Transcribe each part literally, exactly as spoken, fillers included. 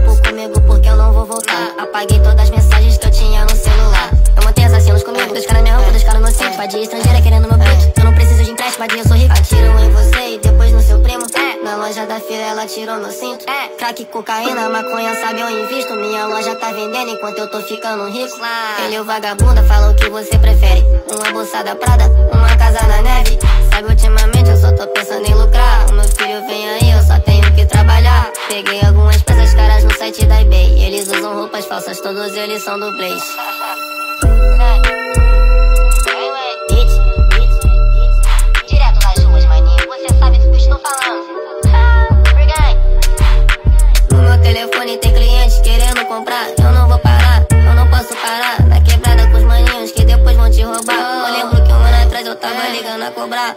tempo comigo porque eu não vou voltar. Apaguei todas as mensagens que eu tinha no celular. Eu montei assassinos comigo, dois caras na minha roupa, dois caras no meu cinto. Vadia estrangeira querendo meu beat. Eu não preciso de empréstimo, vadia, eu sou rico. Atiro em você e depois no seu primo. Na loja da filha ela tirou meu cinto. Crack, cocaína, maconha, sabe eu invisto. Minha loja tá vendendo enquanto eu tô ficando rico. Ele, o vagabunda, fala o que você prefere: uma bolsada Prada, uma casa na neve. Sabe, ultimamente eu só tô pensando em lucrar. O meu filho vem aí, eu só tenho que trabalhar. Peguei algumas peças caras no site da eBay. Eles usam roupas falsas, todos eles são dublês. Direto nas ruas, maninho, você sabe do que eu estou falando. No meu telefone tem clientes querendo comprar. Eu não vou parar, eu não posso parar. Na quebrada com os maninhos que depois vão te roubar. Eu lembro que um ano atrás eu tava ligando a cobrar.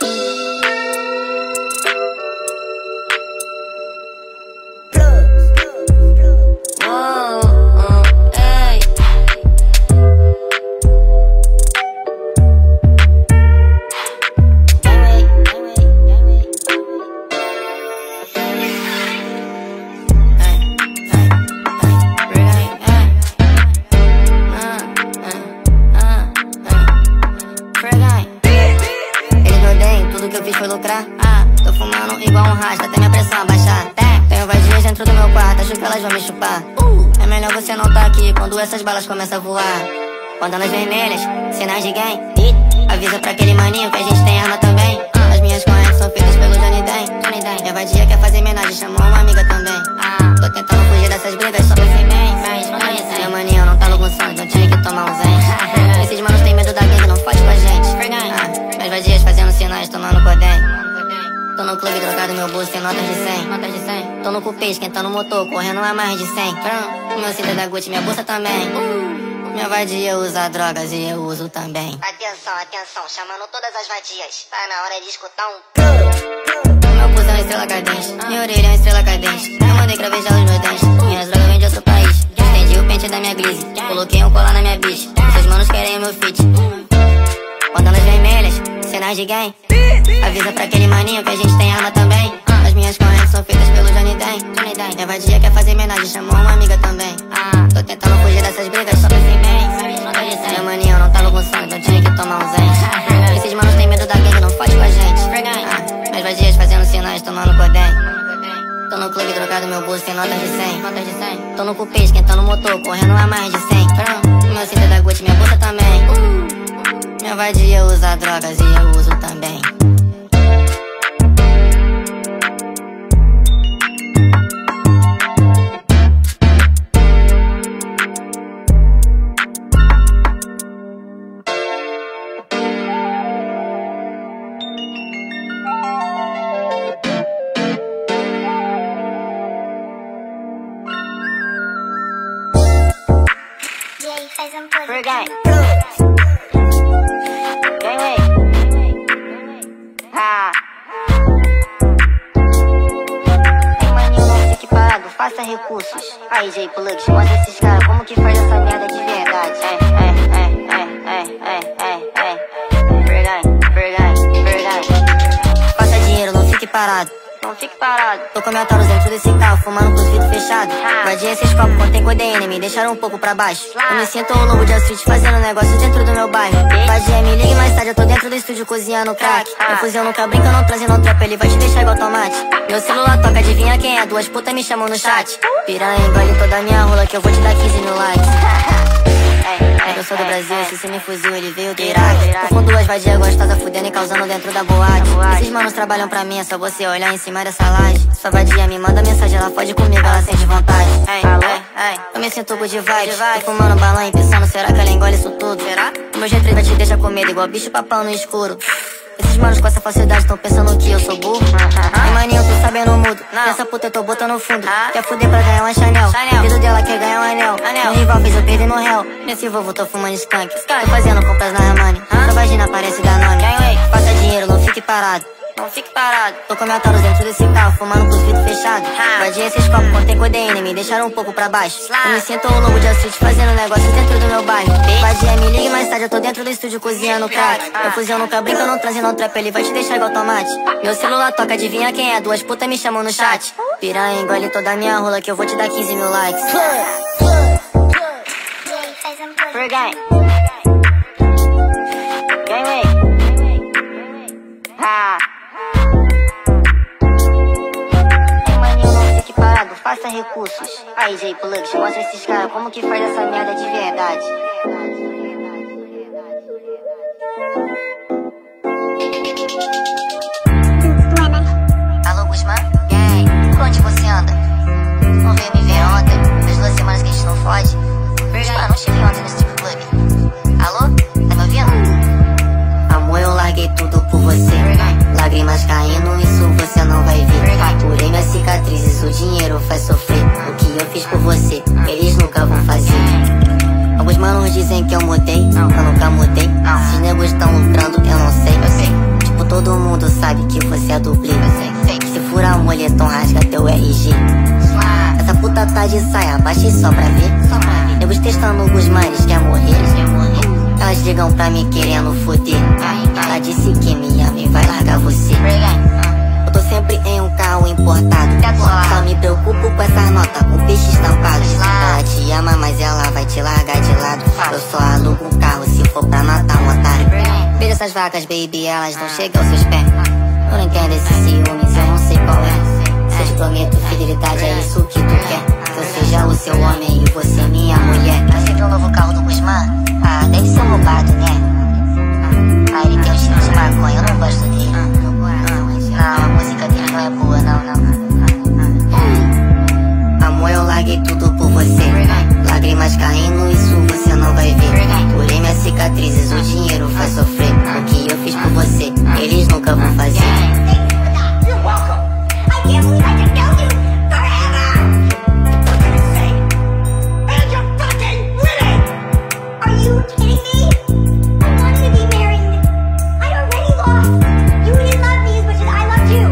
Ah, tô fumando igual um rasta, até minha pressão abaixar. Tenho vadias dentro do meu quarto, acho que elas vão me chupar. É melhor você não tá aqui quando essas balas começam a voar. Bandanas vermelhas, sinais de gang. Avisa pra aquele maninho que a gente tem arma também. As minhas correntes são feitas pelo Johnny Dan. Minha vadia quer fazer homenagem, chamou uma amiga também. Tô tentando fugir dessas brigas, só pensei bem. Meu maninho não tá louco sangue, então tinha que tomar um zen. Esses manos têm medo da gangue, não fode com a gente. ah, Minhas vadias fazendo sinais, tomando codem. Tô no clube drogado, meu bolso tem notas de cem. Notas de cem. Tô no cupê, esquentando o motor, correndo a mais de cem. O meu cinto é da Gucci, minha bolsa também. Minha vadia usa drogas e eu uso também. Atenção, atenção, chamando todas as vadias. Tá na hora de escutar um. Meu pulso é uma estrela cadente, minha orelha é uma estrela cadente. Eu mandei cravejar os meus dentes, minhas drogas vêm de outro país. Estendi o pente da minha glizzy, coloquei um colar na minha bitch. Seus manos querem o meu fit. Bandanas vermelhas, sinais de gang. Avisa pra aquele maninho que a gente tem arma também. As minhas correntes são feitas pelo Johnny Dan. Minha vadia quer fazer homenagem, chamou uma amiga também. Tô tentando fugir dessas brigas, só pensei bem. Meu maninho não tá louco sangue, então tinha que tomar um zen. Esses manos têm medo da gangue, não fode com a gente. ah, Minhas vadias fazendo sinais, tomando codem. Tô no clube drogado, meu bolso tem notas de cem. Tô no cupê, esquentando o motor, correndo a mais de cem. O meu cinto é da Gucci, minha bolsa também. Minha vadia usa drogas e eu uso também. E aí, faz um pouco. Gang. Gang. Ah. Ei, maninho, não fique parado, faça recursos. Aí, J Plugs, mostra esses caras como que faz essa merda de verdade. É, é, é, é, é, é, é. Verdade, verdade, verdade. Faça dinheiro, não fique parado. Não fique parado. Tô com minha Taurus dentro desse carro, fumando com os vidros fechados. Vadia esses copos, contém codeína, me deixaram um pouco pra baixo. Eu me sinto o lobo de street fazendo negócio dentro do meu bairro. Vadia, me ligue mais tarde, eu tô dentro do estúdio cozinhando crack. Meu fuzil nunca brinca, não trazendo trap, ele vai te deixar igual tomate. Meu celular toca, adivinha quem é? Duas putas me chamam no chat. Piranha, engole toda a minha rola que eu vou te dar quinze mil likes. Eu sou do Brasil, esse sem me fuzil, ele veio do Iraque. Tô com duas vadias gostosas, fudendo e causando dentro da boate. Esses manos trabalham pra mim, é só você olhar em cima dessa laje. Sua vadia me manda mensagem, ela fode comigo, ela sente vontade. Eu me sinto good vibes, tô fumando balão e pensando, será que ela engole isso tudo? O meu G três vai te deixar com medo, igual bicho papão no escuro. Esses manos com essa facilidade tão pensando que eu sou burro. Ai, maninho, eu tô sabendo mudo. Nessa puta eu tô botando no fundo. Quer fuder pra ganhar uma Chanel. Dedo dela quer ganhar um anel. O rival fez eu perder no réu. Nesse vovô tô fumando skunk. Tô fazendo compras na Ramani. Sua vagina parece Danone. Faça dinheiro, não fique parado. não fique parado. Tô com minha Taurus dentro desse carro, fumando com os vidros fechados. Guardei esses copos, contém codeína, me deixaram um pouco pra baixo. Eu me sinto o lobo de Astrid fazendo negócio dentro do meu bairro. Vadia, me ligue mais tarde, eu tô dentro do estúdio cozinhando crack. Meu fuzil nunca brinca, eu não transe, não trap, ele vai te deixar igual tomate. Meu celular toca, adivinha quem é? Duas putas me chamam no chat. Piranha, engole toda a minha rola que eu vou te dar quinze mil likes. Free gang. Gangway. Ah. Tem maninho, não fique parado, faça recursos. Aí, J Plugs, mostra esses caras como que faz essa merda de verdade. Alô, Guzmán? Gang, por onde você anda? Não veio me ver ontem? Faz duas semanas que a gente não fode. Ah, não cheguei ontem nesse tipo clube. Alô? Tá me ouvindo? Amor, eu larguei tudo por você. Lágrimas caindo, isso você não vai ver. Faturei minhas cicatrizes, o dinheiro faz sofrer. O que eu fiz por você, eles nunca vão fazer. Alguns manos dizem que eu mudei, eu nunca mudei. Esses negros tão lucrando, eu não sei. Tipo, todo mundo sabe que você é dublê. Se furar o moletom, rasga teu R G. Essa puta tá de saia, baixei só pra ver. Negros testando os manes, quer morrer. Elas ligam pra mim querendo foder. Ela disse que me ama e vai largar você. Eu tô sempre em um carro importado. Só me preocupo com essas notas, com peixe estampado. Ela te ama, mas ela vai te largar de lado. Eu só alugo um carro se for pra matar um otário. Veja essas vacas, baby, elas não chegam aos seus pés. Eu não entendo esses ciúmes, eu não sei qual é. Se eu te prometo fidelidade, é isso que tu quer. Que eu seja o seu homem e você minha mulher. Você viu o novo carro do Guzmán? Ah, deve ser roubado, né? Ah, ele tem um cheiro de maconha, eu não gosto dele. Não, a música dele não é boa, não, não. Amor, eu larguei tudo por você. Lágrimas caindo, isso você não vai ver. Curei minhas cicatrizes, o dinheiro faz sofrer. O que eu fiz por você, eles nunca vão fazer. You're welcome. I can't believe I can tell you forever. For goodness sake. And you're fucking winning. Are you kidding me? I wanted to be married. I already lost. You didn't love me as much as I loved you.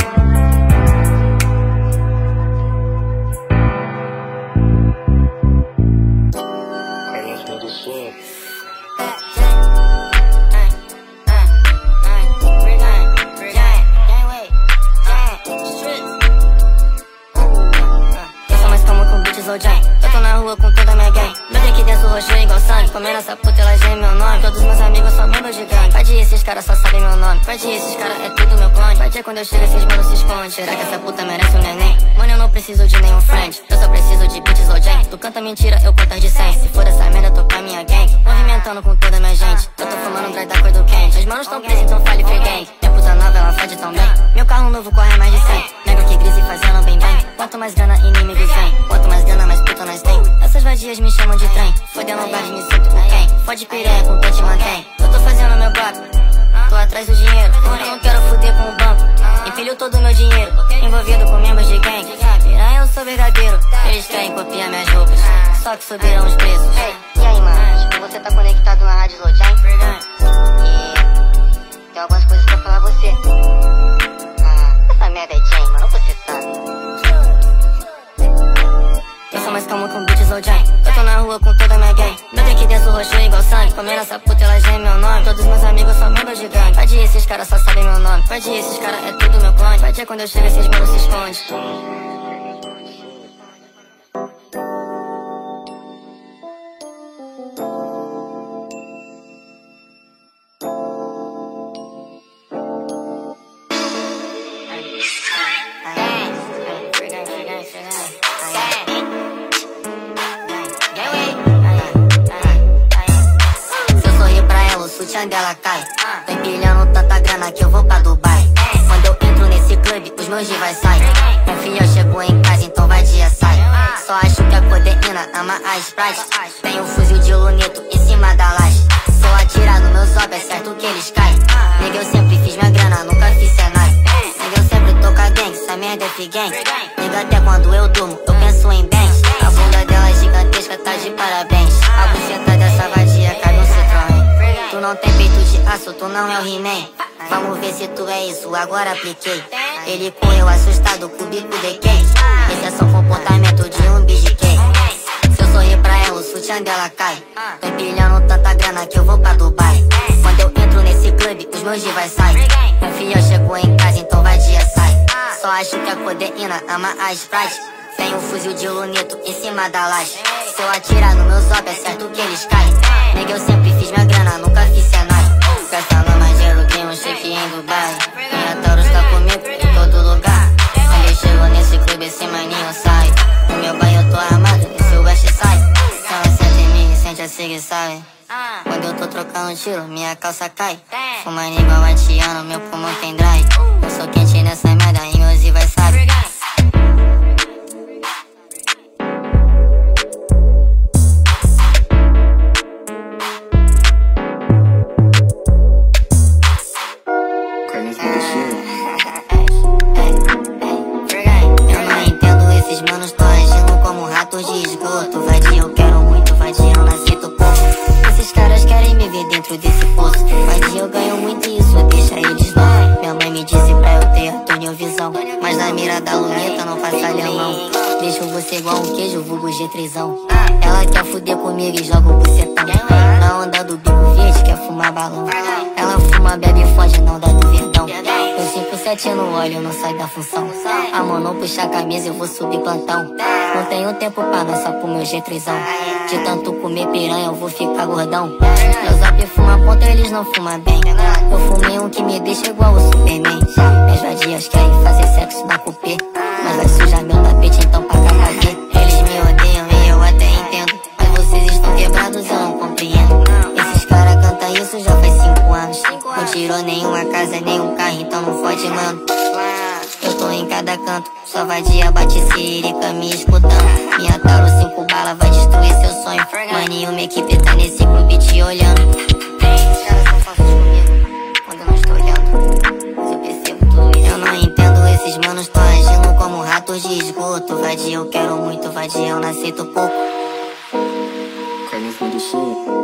Eu tô na rua com toda a minha gang. Meu drink dentro roxo igual sangue. Comendo essa puta, ela geme meu nome. Todos meus amigos são membros de gangue. Pode ir, esses caras só sabem meu nome. Pode ir, esses caras é tudo meu clone. Pode ir, quando eu chego esses manos se escondem. Será que essa puta merece um neném? Mano, eu não preciso de nenhum friend. Eu só preciso de beats ou jam. Tu canta mentira, eu conto as de cem. Se for essa merda, eu tô com a minha gang. Movimentando com toda a minha gente. Eu tô fumando um dry da cor do quente. Meus manos tão presos, então fale free gang. Minha puta nova, ela fode tão bem. Meu carro novo corre mais de cem. Nego que grise fazendo bem bem. Quanto mais grana, inimigos vem. Quanto mais grana, mais puta nós tem. Essas vadias me chamam de trem. Fodendo o bar, me sinto com quem? Fode piranha com quem te mantém. Eu tô fazendo meu bap, tô atrás do dinheiro. Eu não quero foder com o banco. Empilho todo o meu dinheiro, envolvido com membros de gang. Piranha, eu sou verdadeiro. Eles querem copiar minhas roupas, só que subiram os preços. Ei, e aí, mano? Tipo, você tá conectado na Rádio Load, hein? E tem algumas coisas pra falar a você. Ah, essa merda é Jane, mano, você sabe. Eu sou mais calmo com beats ou jam. Eu tô na rua com toda a minha gang. Meu drink dentro roxo igual sangue. Comendo essa puta, ela geme meu nome. Todos meus amigos são membros de gangue. Pode ir, esses caras só sabem meu nome. Pode ir, esses caras é tudo meu clone. Pode ir, quando eu chego esses manos se escondem. Dela cai. Tô empilhando tanta grana que eu vou pra Dubai. Quando eu entro nesse clube, os meus rivais saem. Meu fiel chegou em casa, então vai dia sai. Só acho que a codeína ama a Sprite. Tem um fuzil de luneto em cima da laje. Sou atirado, meus ob é certo que eles caem. Nega, eu sempre fiz minha grana, nunca fiz Senai. Nega, eu sempre tô com a gang, essa merda é F-gang. Nega, até quando eu durmo, eu penso em bens. A bunda dela é gigantesca, tá de parabéns. A buceta dessa vadia cabe um Citroën. Tu não tem peito de aço, tu não é o He-Man. Vamos ver se tu é isso, agora apliquei. Ele correu assustado, cubico de quem? Esse é só comportamento de um B G K. Se eu sorrir pra ela, o sutiã dela cai. Tô empilhando tanta grana que eu vou pra Dubai. Quando eu entro nesse clube, os meus rivais saem. Meu fiel chegou em casa, então vadia sai. Só acho que a codeína ama a Sprite. Tem um fuzil de lunito em cima da laje. Se eu atirar no meu zop, é certo que eles caem. Nega, eu sempre fiz minha grana, nunca fiz Senai. Gastando mais dinheiro que um chefe em Dubai. Minha Taurus tá comigo em todo lugar. Quando eu chego nesse clube, esse maninho sai. No meu banho eu tô armado, esse West sai. Ela sente em mim, sente a sig sai. Quando eu tô trocando tiro, minha calça cai. Fumando igual a Tiana, meu pulmão tem dry. Eu sou quente nessa merda e meus rivais sabem. Eu não entendo esses manos, tô agindo como ratos de esgoto. Vadia, eu quero muito, vadia, eu nasci do pouco. Esses caras querem me ver dentro desse poço. Vadia, eu ganho muito e isso deixa eles loucos. Minha mãe me disse pra eu ter a tunelvisão, mas na mira da luneta não passa limão. Deixo você igual um queijo, vulgo G trêsão. Ela quer fuder comigo e joga o bucetão. Na onda do bico verde, quer fumar balão. Ela fuma, bebe e foge, não dá do verdão. Eu cinco sete no óleo, não sai da função. A mão não puxa a camisa, eu vou subir plantão. Não tenho tempo pra nós, só pro meu G trêsão. De tanto comer piranha, eu vou ficar gordão. Meus zap fuma ponta, eles não fumam bem. Eu fumei um que me deixa igual o Superman. Minhas vadias querem fazer sexo na cupê, mas vai sujar meu tapete, então paga pra ver. Eles me odeiam e eu até entendo, mas vocês estão quebrados, eu não compreendo. Esses caras cantam isso já faz cinco anos. Não tirou nenhuma casa, nenhum carro, então não fode, mano. Eu tô em cada canto, só vadia, bate sirica me escutando. Minha Tauro cinco bala vai destruir seu sonho. Maninho, minha equipe tá nesse clube te olhando. Os caras são falsos comigo quando eu não estou olhando, mas eu percebo tudo isso. Eu não entendo esses manos, tô agindo como ratos de esgoto. Vadia, eu quero muito, vadia, eu nasci do pouco. Carnes no lixo.